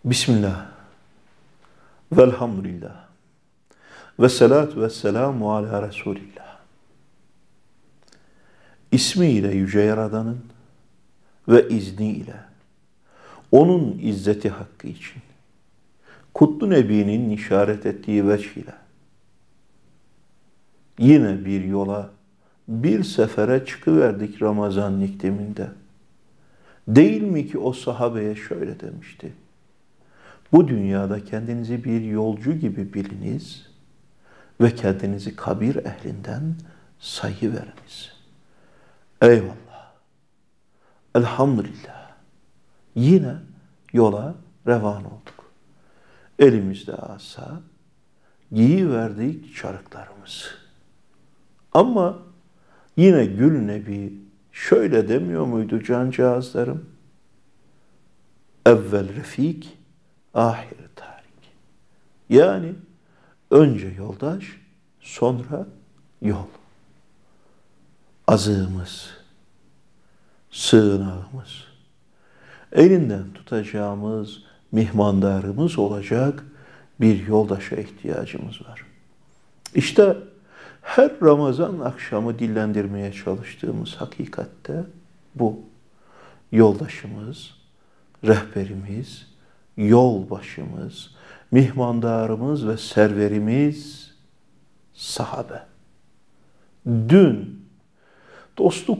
Bismillah, velhamdülillah, ve salatu ve selamu ala Resulillah. İsmiyle Yüce Yaradan'ın ve izniyle, onun izzeti hakkı için, Kutlu Nebi'nin işaret ettiği veç ile, yine bir yola, bir sefere çıkıverdik Ramazan ikliminde. Değil mi ki o sahabeye şöyle demişti: bu dünyada kendinizi bir yolcu gibi biliniz ve kendinizi kabir ehlinden sayıveriniz. Eyvallah. Elhamdülillah. Yine yola revan olduk. Elimizde asa, giyiverdik çarıklarımızı. Ama yine Gül Nebi şöyle demiyor muydu cancağızlarım? Evvel refik, ahir tarik. Yani önce yoldaş, sonra yol. Azığımız, sığınağımız, elinden tutacağımız mihmandarımız olacak bir yoldaşa ihtiyacımız var. İşte her Ramazan akşamı dillendirmeye çalıştığımız hakikatte bu. Yoldaşımız, rehberimiz, yolbaşımız, mihmandarımız ve serverimiz sahabe. Dün dostluk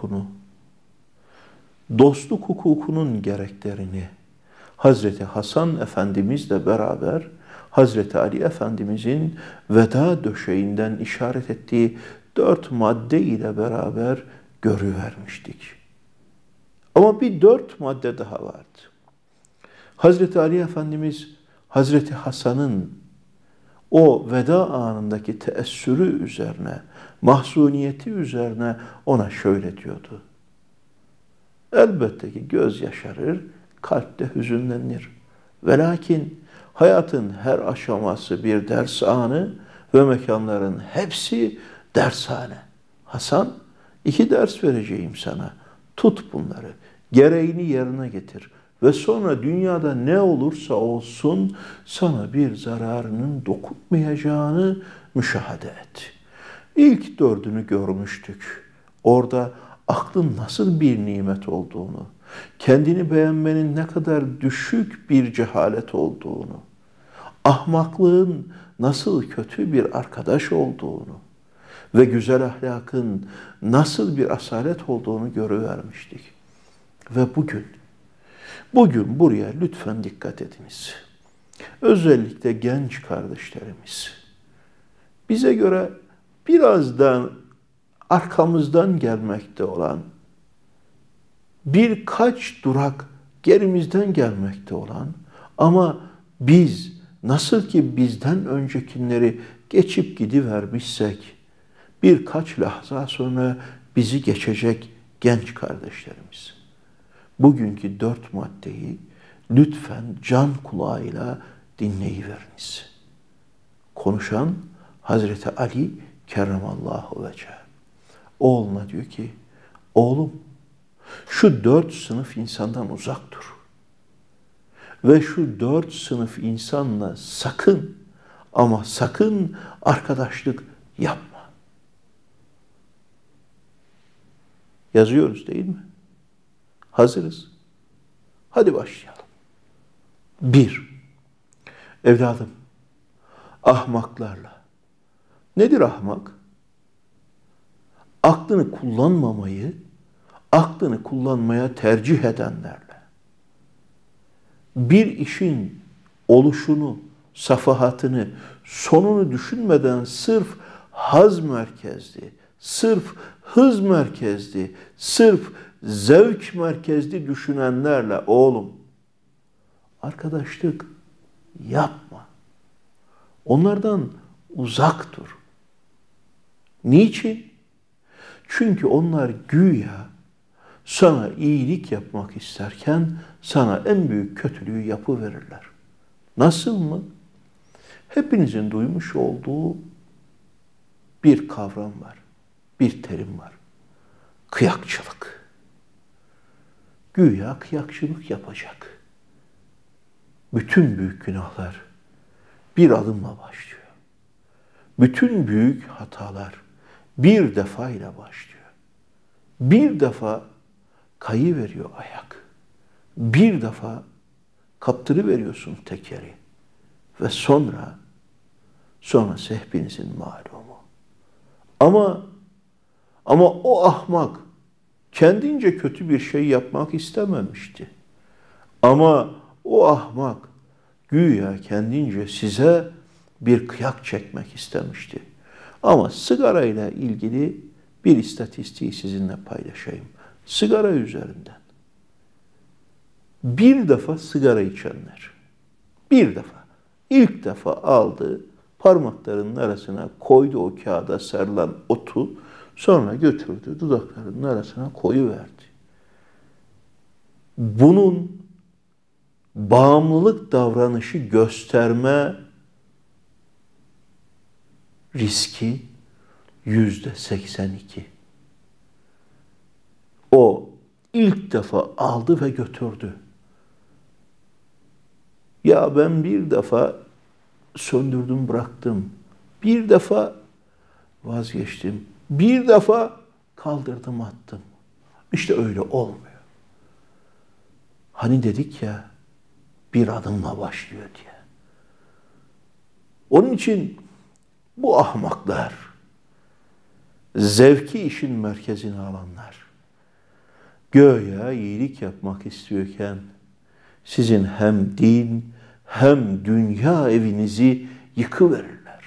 hukukunun gereklerini Hazreti Hasan Efendimizle beraber Hazreti Ali Efendimizin veda döşeğinden işaret ettiği 4 madde ile beraber görüvermiştik. Ama bir 4 madde daha vardı. Hazreti Ali Efendimiz Hazreti Hasan'ın o veda anındaki teessürü üzerine, mahzuniyeti üzerine ona şöyle diyordu: elbette ki göz yaşarır, kalp de hüzünlenir. Velakin hayatın her aşaması bir ders anı ve mekanların hepsi dershane. Hasan, 2 ders vereceğim sana. Tut bunları, gereğini yerine getir ve sonra dünyada ne olursa olsun sana bir zararının dokunmayacağını müşahede et. İlk 4'ünü görmüştük. Orada aklın nasıl bir nimet olduğunu, kendini beğenmenin ne kadar düşük bir cehalet olduğunu, ahmaklığın nasıl kötü bir arkadaş olduğunu ve güzel ahlakın nasıl bir asalet olduğunu görüvermiştik. Ve bugün buraya lütfen dikkat ediniz. Özellikle genç kardeşlerimiz, bize göre birazdan arkamızdan gelmekte olan, birkaç durak gerimizden gelmekte olan ama biz nasıl ki bizden öncekileri geçip gidivermişsek, birkaç lahza sonra bizi geçecek genç kardeşlerimiz. Bugünkü 4 maddeyi lütfen can kulağıyla dinleyiveriniz. Konuşan Hazreti Ali kerramallahu vecehe. Oğluna diyor ki, oğlum şu 4 sınıf insandan uzak dur. Ve şu 4 sınıf insanla sakın ama sakın arkadaşlık yapma. Yazıyoruz değil mi? Hazırız. Hadi başlayalım. 1. Evladım, ahmaklarla. Nedir ahmak? Aklını kullanmamayı, aklını kullanmaya tercih edenlerle. Bir işin oluşunu, safahatını, sonunu düşünmeden sırf haz merkezli, sırf hız merkezli, sırf zevk merkezli düşünenlerle oğlum, arkadaşlık yapma. Onlardan uzak dur. Niçin? Çünkü onlar güya sana iyilik yapmak isterken sana en büyük kötülüğü yapıverirler. Nasıl mı? Hepinizin duymuş olduğu bir kavram var, bir terim var. Kıyakçılık. Güya kıyakçılık yapacak. Bütün büyük günahlar bir adımla başlıyor. Bütün büyük hatalar bir defayla başlıyor. Bir defa kayıveriyor ayak. Bir defa kaptırıveriyorsun tekeri. Ve sonra hepinizin malumu. Ama o ahmak kendince kötü bir şey yapmak istememişti. Ama o ahmak güya kendince size bir kıyak çekmek istemişti. Ama sigara ile ilgili bir istatistiği sizinle paylaşayım. Sigara üzerinden. Bir defa sigara içenler, bir defa, ilk defa aldı, parmaklarının arasına koydu o kağıda sarılan otu, sonra götürdü, dudaklarının arasına koyuverdi. Bunun bağımlılık davranışı gösterme riski %82. O ilk defa aldı ve götürdü. Ya ben bir defa söndürdüm, bıraktım. Bir defa vazgeçtim. Bir defa kaldırdım, attım. İşte öyle olmuyor. Hani dedik ya, bir adımla başlıyor diye. Onun için bu ahmaklar, zevki işin merkezine alanlar, göya iyilik yapmak istiyorken sizin hem din hem dünya evinizi yıkıverirler.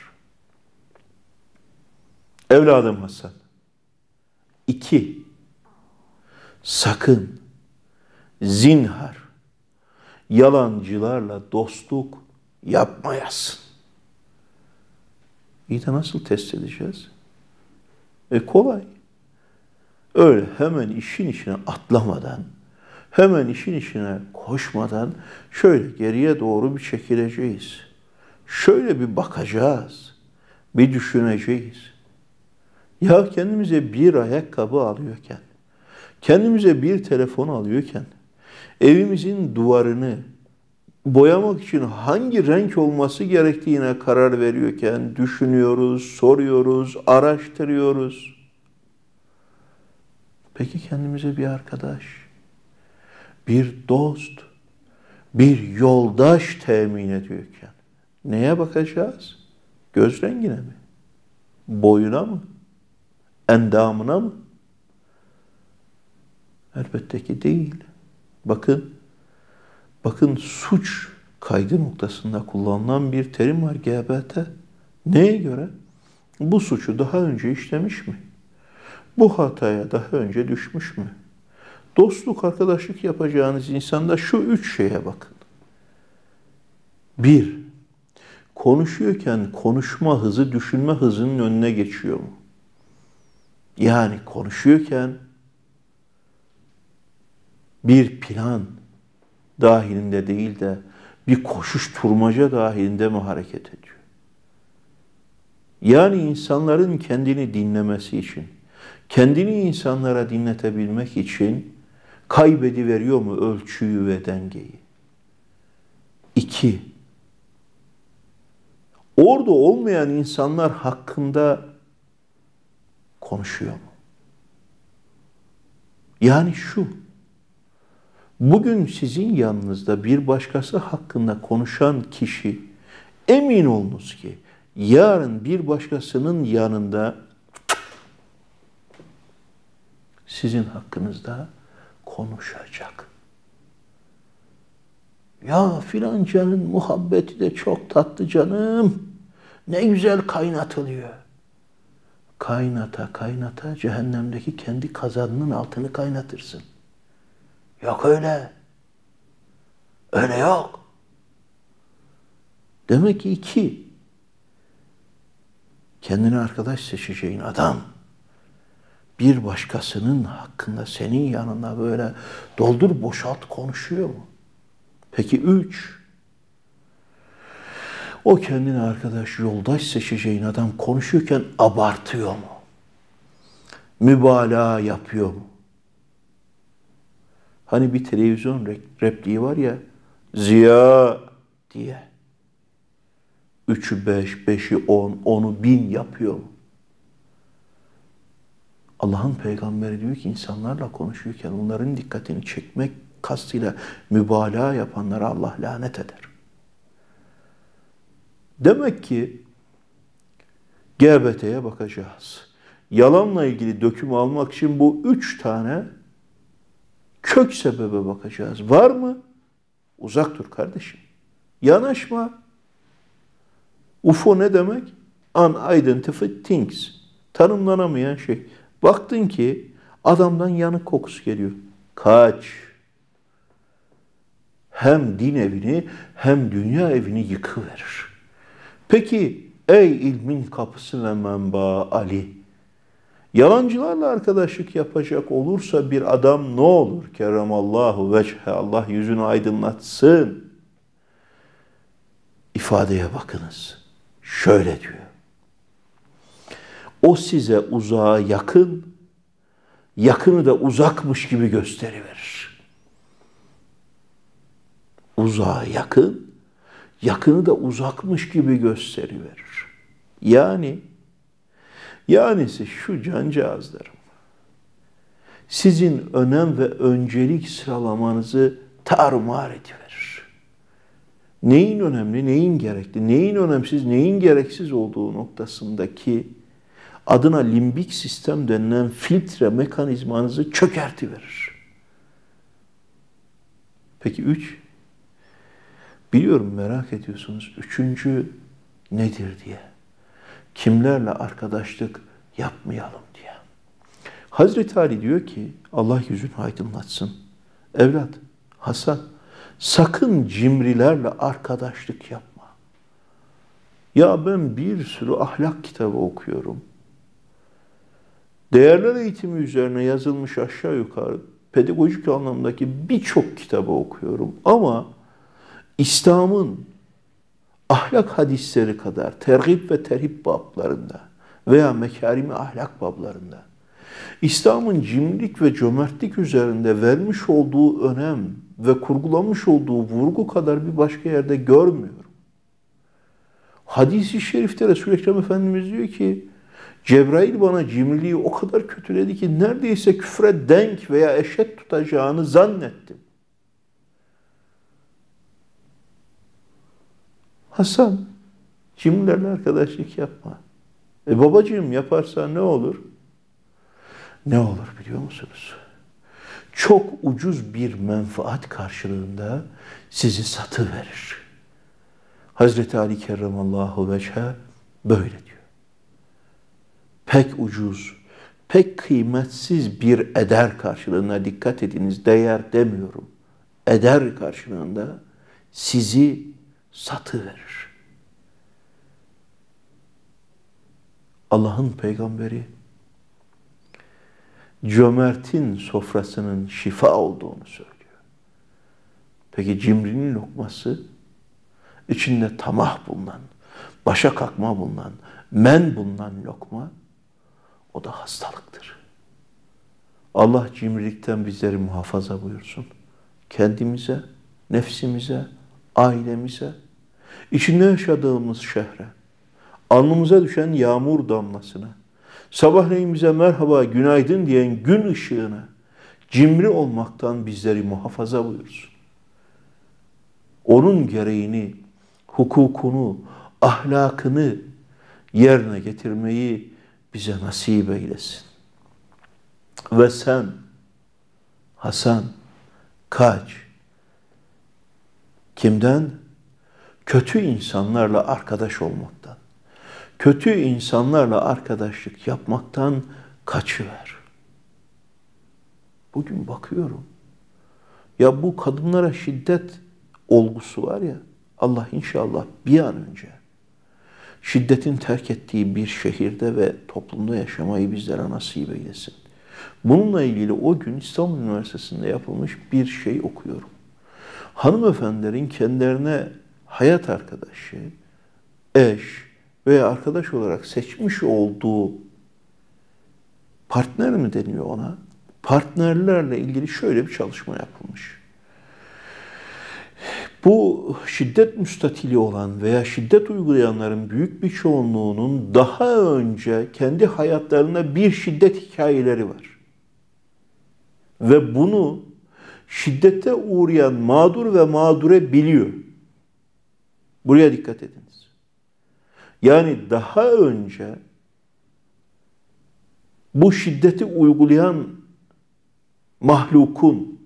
Evladım Hasan, 2. Sakın, zinhar, yalancılarla dostluk yapmayasın. İyi de nasıl test edeceğiz? Kolay. Öyle hemen işin içine atlamadan, hemen işin içine koşmadan şöyle geriye doğru bir çekileceğiz. Şöyle bir bakacağız, bir düşüneceğiz. Ya kendimize bir ayakkabı alıyorken, kendimize bir telefon alıyorken, evimizin duvarını boyamak için hangi renk olması gerektiğine karar veriyorken düşünüyoruz, soruyoruz, araştırıyoruz. Peki kendimize bir arkadaş, bir dost, bir yoldaş temin ediyorken neye bakacağız? Göz rengine mi? Boyuna mı? Endamına mı? Elbette ki değil. Bakın suç kaydı noktasında kullanılan bir terim var, GBT. Neye göre? Bu suçu daha önce işlemiş mi? Bu hataya daha önce düşmüş mü? Dostluk, arkadaşlık yapacağınız insanda şu 3 şeye bakın. 1. Konuşuyorken konuşma hızı düşünme hızının önüne geçiyor mu? Yani konuşuyorken bir plan dahilinde değil de bir koşuşturmaca dahilinde mi hareket ediyor? Yani insanların kendini dinlemesi için, kendini insanlara dinletebilmek için kaybediveriyor mu ölçüyü ve dengeyi? 2. Orada olmayan insanlar hakkında konuşuyor mu? Yani şu, bugün sizin yanınızda bir başkası hakkında konuşan kişi, emin olunuz ki yarın bir başkasının yanında sizin hakkınızda konuşacak. Ya filancanın muhabbeti de çok tatlı canım. Ne güzel kaynatılıyor. Kaynata kaynata cehennemdeki kendi kazanının altını kaynatırsın. Yok öyle. Öyle yok. Demek ki 2. Kendine arkadaş seçeceğin adam bir başkasının hakkında senin yanında böyle doldur boşalt konuşuyor mu? Peki 3. O kendine arkadaş, yoldaş seçeceğin adam konuşurken abartıyor mu? Mübalağa yapıyor mu? Hani bir televizyon repliği var ya, Ziya diye. 3'ü 5, 5'i 10, 10'u 1000 yapıyor mu? Allah'ın peygamberi diyor ki insanlarla konuşurken onların dikkatini çekmek kastıyla mübalağa yapanlara Allah lanet eder. Demek ki GBT'ye bakacağız. Yalanla ilgili döküm almak için bu 3 tane kök sebebe bakacağız. Var mı? Uzak dur kardeşim. Yanaşma. UFO ne demek? Unidentified things. Tanımlanamayan şey. Baktın ki adamdan yanık kokusu geliyor. Kaç. Hem din evini hem dünya evini yıkıverir. Peki ey ilmin kapısı ve menba Ali, yalancılarla arkadaşlık yapacak olursa bir adam ne olur? Kerremallahu vechhe, Allah yüzünü aydınlatsın. İfadeye bakınız. Şöyle diyor. O size uzağa yakın, yakını da uzakmış gibi gösteriverir. Uzağa yakın, yakını da uzakmış gibi gösteriverir. Yanisi şu cancağızlarım, sizin önem ve öncelik sıralamanızı tarumar ediverir. Neyin önemli, neyin gerekli, neyin önemsiz, neyin gereksiz olduğu noktasındaki adına limbik sistem denilen filtre mekanizmanızı çökertiverir. Peki 3? Biliyorum merak ediyorsunuz. 3. nedir diye. Kimlerle arkadaşlık yapmayalım diye. Hazreti Ali diyor ki Allah yüzünü aydınlatsın. Evlat, Hasan, sakın cimrilerle arkadaşlık yapma. Ya ben bir sürü ahlak kitabı okuyorum. Değerler eğitimi üzerine yazılmış aşağı yukarı pedagojik anlamdaki birçok kitabı okuyorum. Ama İslam'ın ahlak hadisleri kadar tergib ve terhib bablarında veya mekarimi ahlak bablarında İslam'ın cimrilik ve cömertlik üzerinde vermiş olduğu önem ve kurgulamış olduğu vurgu kadar bir başka yerde görmüyorum. Hadis-i şerifte Resul-i Ekrem Efendimiz diyor ki Cebrail bana cimriliği o kadar kötüledi ki neredeyse küfre denk veya eşit tutacağını zannettim. Hasan, cimrilerle arkadaşlık yapma. Babacığım yaparsan ne olur? Ne olur biliyor musunuz? Çok ucuz bir menfaat karşılığında sizi satıverir. Hazreti Ali kerremallahu vechhe böyle diyor. Pek ucuz, pek kıymetsiz bir eder karşılığında, dikkat ediniz, değer demiyorum. Eder karşılığında sizi satıverir. Allah'ın peygamberi cömertin sofrasının şifa olduğunu söylüyor. Peki cimrinin lokması içinde tamah bulunan, başa kalkma bulunan, men bulunan lokma o da hastalıktır. Allah cimrilikten bizleri muhafaza buyursun. Kendimize, nefsimize, ailemize, içinde yaşadığımız şehre, alnımıza düşen yağmur damlasına, sabahleyin bize merhaba, günaydın diyen gün ışığına cimri olmaktan bizleri muhafaza buyursun. Onun gereğini, hukukunu, ahlakını yerine getirmeyi bize nasip eylesin. Ve sen, Hasan, kaç. Kimden? Kötü insanlarla arkadaş olmaktan. Kötü insanlarla arkadaşlık yapmaktan kaçıver. Bugün bakıyorum. Ya bu kadınlara şiddet olgusu var ya, Allah inşallah bir an önce şiddetin terk ettiği bir şehirde ve toplumda yaşamayı bizlere nasip eylesin. Bununla ilgili o gün İstanbul Üniversitesi'nde yapılmış bir şey okuyorum. Hanımefendilerin kendilerine hayat arkadaşı, eş veya arkadaş olarak seçmiş olduğu partner mi deniyor ona? Partnerlerle ilgili şöyle bir çalışma yapılmış. Bu şiddet müstatili olan veya şiddet uygulayanların büyük bir çoğunluğunun daha önce kendi hayatlarında bir şiddet hikayeleri var. Ve bunu şiddete uğrayan mağdur ve mağdure biliyor. Buraya dikkat ediniz. Yani daha önce bu şiddeti uygulayan mahlukun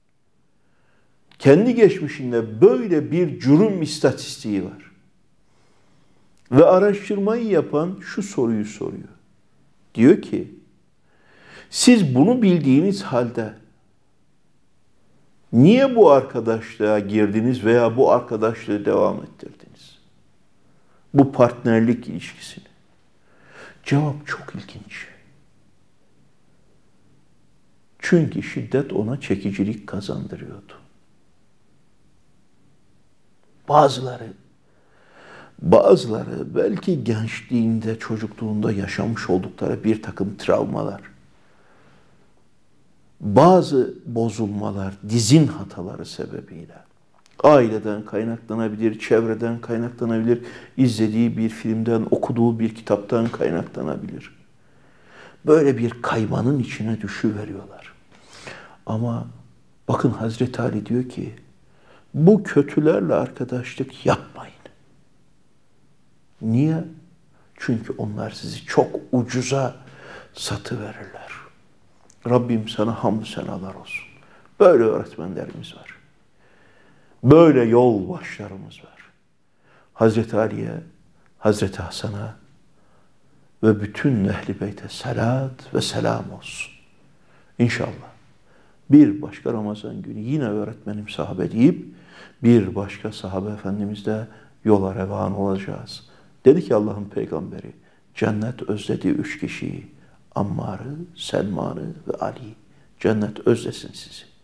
kendi geçmişinde böyle bir cürüm istatistiği var. Ve araştırmayı yapan şu soruyu soruyor. Diyor ki, siz bunu bildiğiniz halde niye bu arkadaşlığa girdiniz veya bu arkadaşlığı devam ettirdiniz? Bu partnerlik ilişkisini. Cevap çok ilginç. Çünkü şiddet ona çekicilik kazandırıyordu. Bazıları belki gençliğinde, çocukluğunda yaşamış oldukları bir takım travmalar, bazı bozulmalar, dizin hataları sebebiyle aileden kaynaklanabilir, çevreden kaynaklanabilir, izlediği bir filmden, okuduğu bir kitaptan kaynaklanabilir. Böyle bir kaymanın içine düşüveriyorlar. Ama bakın Hazreti Ali diyor ki, bu kötülerle arkadaşlık yapmayın. Niye? Çünkü onlar sizi çok ucuza satıverirler. Rabbim sana hamdü senalar olsun. Böyle öğretmenlerimiz var. Böyle yol başlarımız var. Hazreti Ali'ye, Hazreti Hasan'a ve bütün Ehl-i Beyt'e salat ve selam olsun. İnşallah bir başka Ramazan günü yine öğretmenim sahabe deyip bir başka sahabe efendimizle yola revan olacağız. Dedi ki Allah'ın peygamberi, cennet özlediği 3 kişiyi, Ammar'ı, Selman'ı ve Ali'yi. Cennet özlesin sizi.